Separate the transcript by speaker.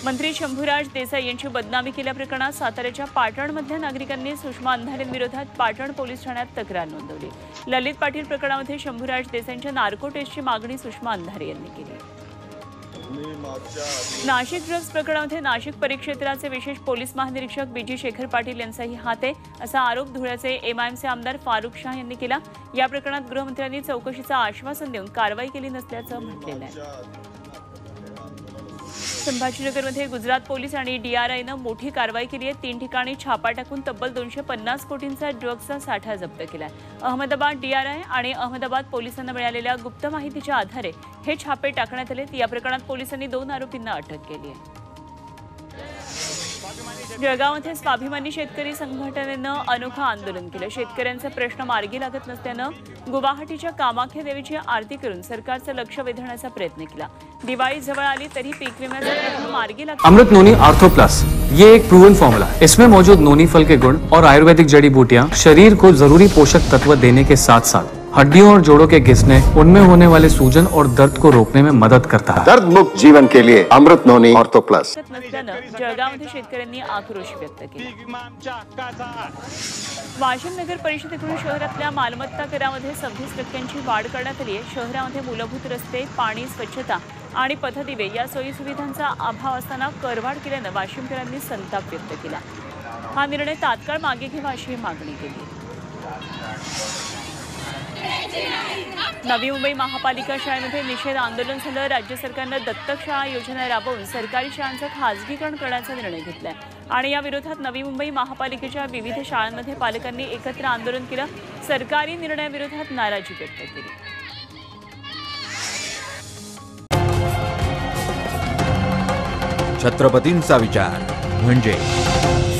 Speaker 1: मंत्री शंभूराज देसाई यांची बदनामी केल्याप्रकरणात साताऱ्याच्या पाटणमधल्या नागरिकांनी सुषमा अंधारेंविरोधात पाटण पोलीस ठाण्यात तक्रार नोंदवली। ललित पाटील प्रकरणामध्ये शंभूराज देसाईंच्या नार्को टेस्टची मागणी सुषमा अंधारे यांनी केली। नाशिक ड्रग्ज प्रकरणामध्ये नाशिक परिक्षेत्राचे विशेष पोलीस महानिरीक्षक बीजी शेखर पाटील यांचाही हात आहे असा आरोप धुळ्याचे एमआयएमचे आमदार फारुख शाह यांनी केला। या प्रकरणात गृहमंत्र्यांनी चौकशीचं आश्वासन देऊन कारवाई केली नसल्याचं म्हटलेलं आहे। संभाजीनगरमध्ये गुजरात पोलीस आणि डीआरआयनं मोठी कारवाई केली आहे। 3 ठिकाणी छापा टाकून तब्बल 250 कोटींचा ड्रग्जचा साठा जप्त केलाय। अहमदाबाद डीआरआय आणि अहमदाबाद पोलिसांना मिळालेल्या गुप्त माहितीच्या आधारे हे छापे टाकण्यात आले। या प्रकरणात पोलिसांनी 2 आरोपींना अटक केली आहे। जळगावमध्ये स्वाभिमानी शेतकरी संघटनेनं अनोखं आंदोलन केलं। शेतकऱ्यांचे प्रश्न मार्गी लागत नसल्यानं गुवाहाटीच्या कामाख्या देवीची आरती करून सरकारचं लक्ष वेधण्याचा प्रयत्न केला। दिवाळी जवळ आली तरी पीक विम्याचा प्रश्न मार्गी लागत।
Speaker 2: अमृत नोनी आर्थो प्लस ये एक प्रूवन फॉर्मूला है। इसमें मौजूद नोनी फल के गुण और आयुर्वेदिक जड़ी बूटियां शरीर को जरूरी पोषक तत्व देने के साथ साथ हड्डियों और जोड़ों के घिसने, उनमें होने वाले सूजन और दर्द को रोकने में मदद करता है।
Speaker 3: दर्द मुक्त जीवन के लिए अमृत नोनी ऑर्थो प्लस।
Speaker 1: जळगावमध्ये शेतकऱ्यांनी आक्रोश व्यक्त केला। वाशिम नगर परिषदेकडून शहरातल्या मालमत्ता करामध्ये 26% वाढ करण्यात आली आहे। शहरामध्ये मूलभूत रस्ते, पाणी, स्वच्छता आणि पथदिवे या सोयी सुविधांचा अभाव असताना करवाढ केल्यानं वाशिमकरांनी संताप व्यक्त केला। हा निर्णय तात्काळ मागे घ्यावा अशी मागणी केली। नवी मुंबई महापालिका शाळेमध्ये निषेध आंदोलन झालं। राज्य सरकारनं दत्तक शाळा योजना राबवून सरकारी शाळांचं खासगीकरण करण्याचा निर्णय घेतलाय आणि या विरोधात नवी मुंबई महापालिकेच्या विविध शाळांमध्ये पालकांनी एकत्र आंदोलन केलं। सरकारी निर्णयाविरोधात नाराजी व्यक्त केली।
Speaker 4: छत्रपतींचा विचार म्हणजे